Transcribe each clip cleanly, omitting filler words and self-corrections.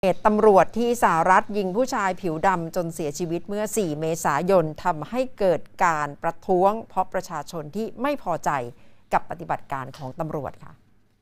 เหตุตำรวจที่สหรัฐยิงผู้ชายผิวดำจนเสียชีวิตเมื่อ 4 เมษายนทำให้เกิดการประท้วงเพราะประชาชนที่ไม่พอใจกับปฏิบัติการของตำรวจค่ะ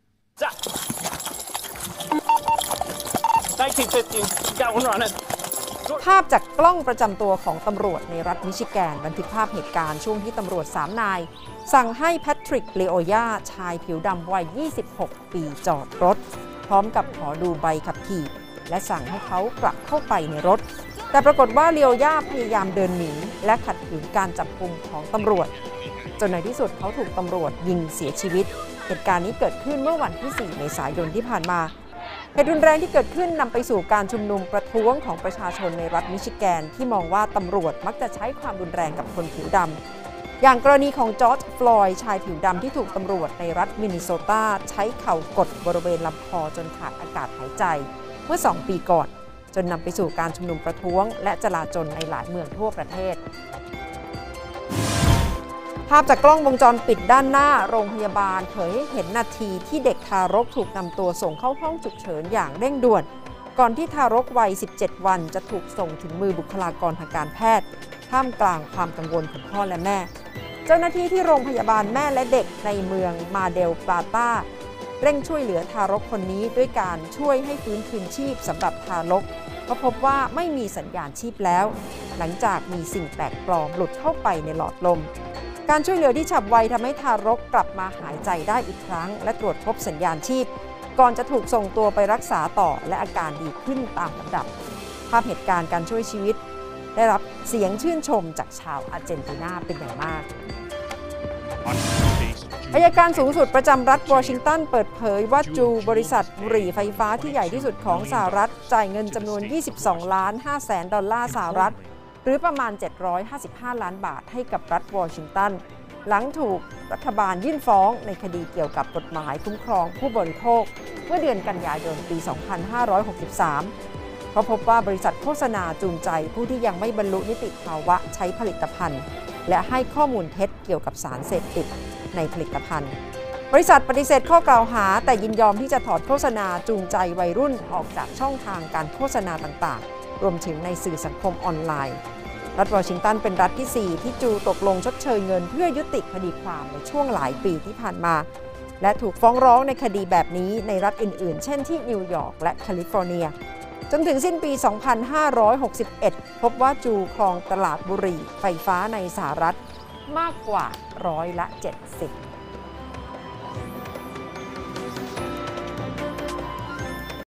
ภาพจากกล้องประจำตัวของตำรวจในรัฐมิชิแกนบันทึกภาพเหตุการณ์ช่วงที่ตำรวจ3 นายสั่งให้แพทริก เลโอยาชายผิวดำวัย 26 ปีจอดรถพร้อมกับขอดูใบขับขี่และสั่งให้เขากลับเข้าไปในรถแต่ปรากฏว่าเลโอยาพยายามเดินหนีและขัดขืนการจับกุมของตำรวจจนในที่สุดเขาถูกตำรวจยิงเสียชีวิตเหตุการณ์นี้เกิดขึ้นเมื่อวันที่ 4 เมษายนที่ผ่านมาเหตุรุนแรงที่เกิดขึ้นนำไปสู่การชุมนุมประท้วงของประชาชนในรัฐมิชิแกนที่มองว่าตำรวจมักจะใช้ความรุนแรงกับคนผิวดำอย่างกรณีของจอร์จ ฟลอยด์ชายผิวดำที่ถูกตำรวจในรัฐมินนิโซตาใช้เข่ากดบริเวณลำคอจนขาดอากาศหายใจเมื่อ 2 ปีก่อนจนนำไปสู่การชุมนุมประท้วงและจลาจลในหลายเมืองทั่วประเทศภาพจากกล้องวงจรปิดด้านหน้าโรงพยาบาลเผยให้เห็นนาทีที่เด็กทารกถูกนำตัวส่งเข้าห้องฉุกเฉินอย่างเร่งด่วนก่อนที่ทารกวัย 17 วันจะถูกส่งถึงมือบุคลากรทางการแพทย์ท่ามกลางความกังวลของพ่อและแม่เจ้าหน้าที่ที่โรงพยาบาลแม่และเด็กในเมืองมาเดลปลาตาเร่งช่วยเหลือทารกคนนี้ด้วยการช่วยให้ฟื้นคืนชีพสำหรับทารกเพราะพบว่าไม่มีสัญญาณชีพแล้วหลังจากมีสิ่งแปลกปลอมหลุดเข้าไปในหลอดลมการช่วยเหลือที่ฉับไวทำให้ทารกกลับมาหายใจได้อีกครั้งและตรวจพบสัญญาณชีพก่อนจะถูกส่งตัวไปรักษาต่อและอาการดีขึ้นตามลำดับภาพเหตุการณ์การช่วยชีวิตได้รับเสียงชื่นชมจากชาวอาร์เจนตินาเป็นอย่างมากอัยการสูงสุดประจำรัฐวอชิงตันเปิดเผยว่าจูบริษัทบุหรี่ไฟฟ้าที่ใหญ่ที่สุดของสหรัฐจ่ายเงินจำนวน 22.5 ล้านดอลลาร์สหรัฐหรือประมาณ 755 ล้านบาทให้กับรัฐวอชิงตันหลังถูกรัฐบาลยื่นฟ้องในคดีเกี่ยวกับกฎหมายคุ้มครองผู้บริโภคเมื่อเดือนกันยายนปี 2563 เพราะพบว่าบริษัทโฆษณาจูงใจผู้ที่ยังไม่บรรลุนิติภาวะใช้ผลิตภัณฑ์และให้ข้อมูลเท็จเกี่ยวกับสารเสพติดในผลิตภัณฑ์บริษัทปฏิเสธข้อกล่าวหาแต่ยินยอมที่จะถอดโฆษณาจูงใจวัยรุ่นออกจากช่องทางการโฆษณาต่างๆรวมถึงในสื่อสังคมออนไลน์รัฐวอชิงตันเป็นรัฐที่ 4 ที่จูตกลงชดเชยเงินเพื่อยุติคดีความในช่วงหลายปีที่ผ่านมาและถูกฟ้องร้องในคดีแบบนี้ในรัฐอื่นๆเช่นที่นิวยอร์กและแคลิฟอร์เนียจนถึงสิ้นปี 2561 พบว่าจูครองตลาดบุหรี่ไฟฟ้าในสหรัฐมากกว่า170%ค่ะ